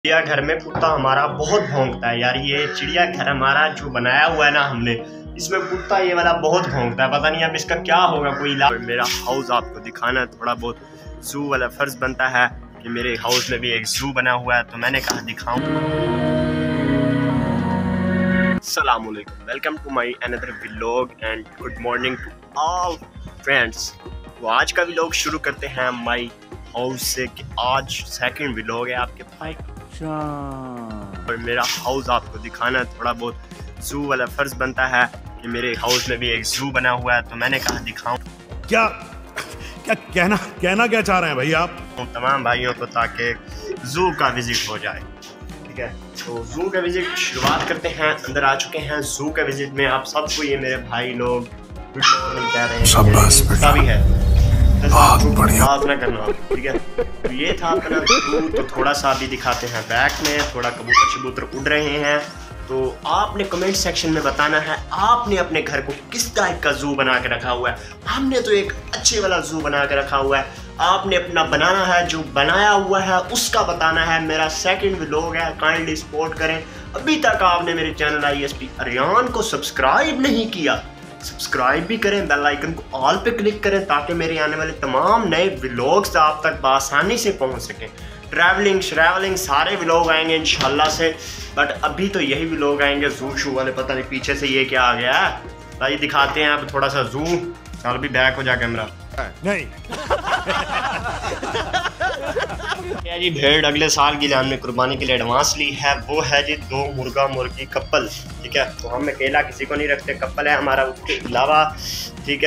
चिड़ियाघर में कुत्ता हमारा बहुत भौंकता है यार। ये चिड़ियाघर हमारा जो बनाया हुआ है ना हमने, इसमें कुत्ता ये वाला बहुत भौंकता है। पता नहीं अब इसका क्या होगा, कोई इलाज। मेरा हाउस आपको दिखाना है, थोड़ा बहुत जू वाला फर्ज बनता है कि मेरे हाउस में भी एक जू बना हुआ है, तो मैंने कहा दिखाऊं। अस्सलाम वालेकुम, welcome to my another vlog and good morning to all friends. तो आज का व्लॉग शुरू करते हैं माय हाउस से कि आज सेकंड व्लॉग है आपके भाई। और मेरा हाउस आपको दिखाना है, थोड़ा बहुत जू वाला फर्ज बनता है कि मेरे हाउस में भी एक जू बना हुआ है, तो मैंने कहा दिखाऊं। क्या क्या कहना क्या चाह रहे हैं भाई आप तमाम भाइयों को, ताकि जू का विजिट हो जाए। ठीक है, तो जू का विजिट शुरुआत करते हैं। अंदर आ चुके हैं जू का विजिट में। आप सबको ये मेरे भाई लोग गुड मॉर्निंग कह रहे हैं, सभी है बात ना करना। ठीक है, तो ये था अपना जू। तो थोड़ा सा भी दिखाते हैं बैक में, थोड़ा कबूतर शबूतर उड़ रहे हैं। तो आपने कमेंट सेक्शन में बताना है आपने अपने घर को किस टाइप का जू बना के रखा हुआ है। हमने तो एक अच्छे वाला जू बना के रखा हुआ है, आपने अपना बनाना है, जो बनाया हुआ है उसका बताना है। मेरा सेकंड व्लॉग है, काइंडली सपोर्ट करें। अभी तक आपने मेरे चैनल ISP अरियान को सब्सक्राइब नहीं किया, सब्सक्राइब भी करें, बेल आइकन को ऑल पे क्लिक करें, ताकि मेरे आने वाले तमाम नए व्लॉग्स आप तक आसानी से पहुंच सकें। ट्रैवलिंग सारे व्लॉग आएंगे इंशाल्लाह से, बट अभी तो यही व्लॉग आएंगे जू शू वाले। पता नहीं पीछे से ये क्या आ गया है, भाई दिखाते हैं अब थोड़ा सा जू। चल भी बैक हो जा कैमरा। नहीं जी भेड़ अगले साल की जान में कुर्बानी के लिए एडवांस ली है। वो है जी 2 मुर्गा मुर्गी कपल। ठीक है, तो हम अकेला किसी को नहीं रखते, कपल है हमारा उसके अलावा। ठीक है,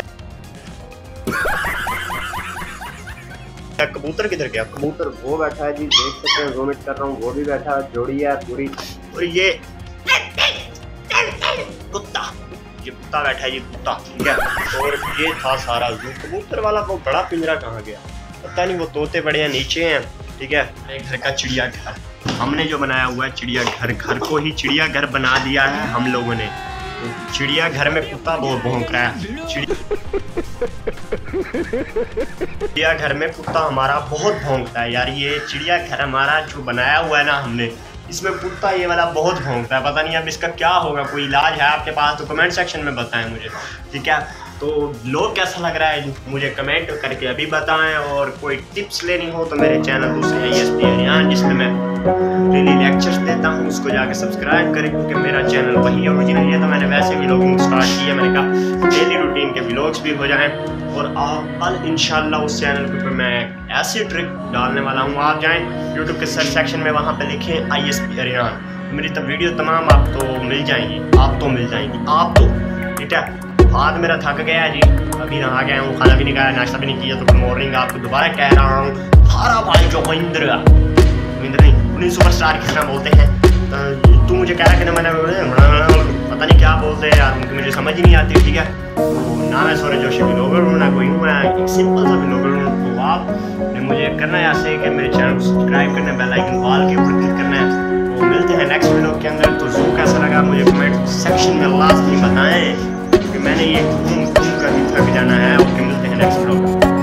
कबूतर किधर गया? कबूतर वो बैठा है जी, देख सकते हैं, वोमिट कर रहा हूँ, वो भी बैठा है, जोड़ी है पूरी। और ये कुत्ता बैठा है जी, कुत्ता। ठीक है, और ये था सारा जू। कबूतर वाला वो बड़ा पिंजरा कहाँ गया पता नहीं, वो तोते बड़े हैं नीचे हैं। ठीक है, एक घर का चिड़ियाघर हमने जो बनाया हुआ है, चिड़ियाघर घर को ही चिड़ियाघर बना दिया है हम लोगों ने। तो चिड़ियाघर में कुत्ता बहुत भौंक रहा है। चिड़ियाघर में कुत्ता हमारा बहुत भौंकता है यार। ये चिड़ियाघर हमारा जो बनाया हुआ है ना हमने, इसमें कुत्ता ये वाला बहुत भौंकता है। पता नहीं अब इसका क्या होगा, कोई इलाज है आपके पास तो कमेंट सेक्शन में बताएं मुझे। ठीक है, तो लोग कैसा लग रहा है मुझे कमेंट करके अभी बताएं। और कोई टिप्स लेनी हो तो मेरे चैनल दूसरे ISP अरियान, जिसमें मैं डेली लेक्चर्स देता हूँ, उसको जाके सब्सक्राइब करें, क्योंकि मेरा चैनल वही ओरिजिनल है। तो मैंने वैसे व्लॉगिंग स्टार्ट की है, मैंने कहा डेली रूटीन के व्लॉग्स भी हो जाएं। और कल इंशाल्लाह उस चैनल के ऊपर मैं ऐसी ट्रिक डालने वाला हूँ। आप जाएँ यूट्यूब के सर्च सेक्शन में, वहाँ पर लिखें ISP अरियान, मेरी तब वीडियो तमाम आपको मिल जाएंगी। आप तो ठीक है। हाथ मेरा थक गया है जी, अभी नहा गया हूँ, खाना भी नहीं खाया, नाश्ता भी नहीं किया। तो गुड मॉर्निंग आपको दोबारा कह रहा हूँ। हमारा भाई जो महेंद्र नहीं, उन्हीं सुपरस्टार किस तरह बोलते हैं। तू मुझे कह रहा कि ना, मैंने पता नहीं क्या बोलते हैं यार, उनकी मुझे समझ ही नहीं आती। ठीक है, तो ना मैं सौरभ जोशी व्लॉगर हूँ, ना कोई हूँ, मैं एक सिंपल सा व्लॉगर हूँ। तो आपने मुझे करना है ऐसे कि मेरे चैनल को सब्सक्राइब करना है, बेल आइकन ऑल के ऊपर क्लिक करना है। तो मिलते हैं नेक्स्ट व्लॉग के अंदर। तो जू कैसा लगा मुझे कमेंट सेक्शन में लाजमी बताएं, क्योंकि मैंने ये घूम कर भी थक जाना है। ओके, मिलते हैं नेक्स्ट व्लॉग।